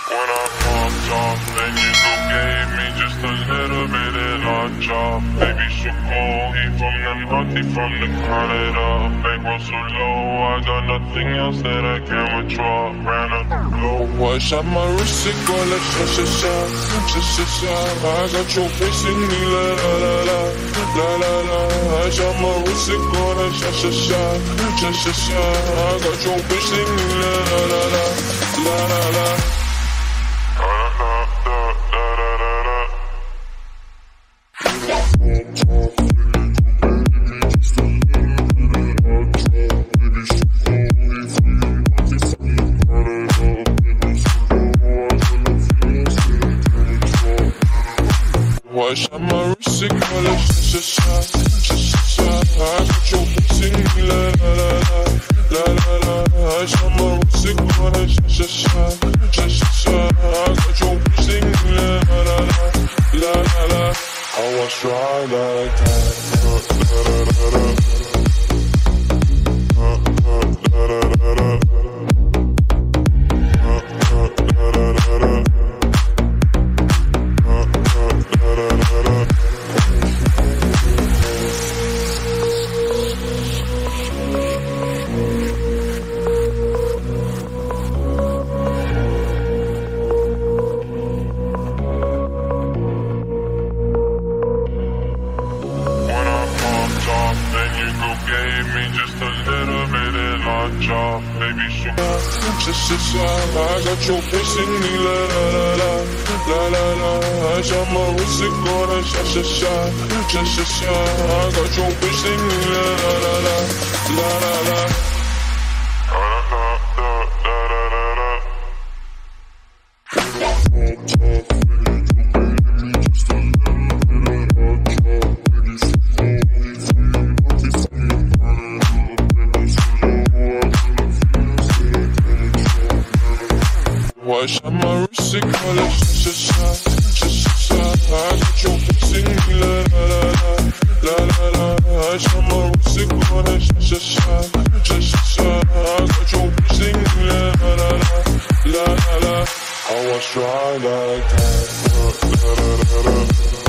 When I popped off, then you go gave me just a little bit and I dropped. Baby, so cold, he from the north, he from the Canada. Bankroll so low, I got nothing else that I can withdraw. Ran up the blow, I shot my wrist, it go like sha. I got your face in me, la la la la, la la la. I shot my wrist, it go like sha. I got your face in me, la la la la, la la la. I shot my wrist, it go like sha. I got your face in me, la la la la, la la la. I shot my wrist, it go like sha. I got your face in me, la la la, la la. I was try like that. Baby, so I got your face in me, la la la la, la la la. I shot my wrist, it go like sha. I got your face in me, la la la la, la la la. I shot my wrist, it go like sha. I got your face in me, la la la, la la la. I shot my wrist, it go like sha. I got your face in me, la la la, la la la. I was trying like that.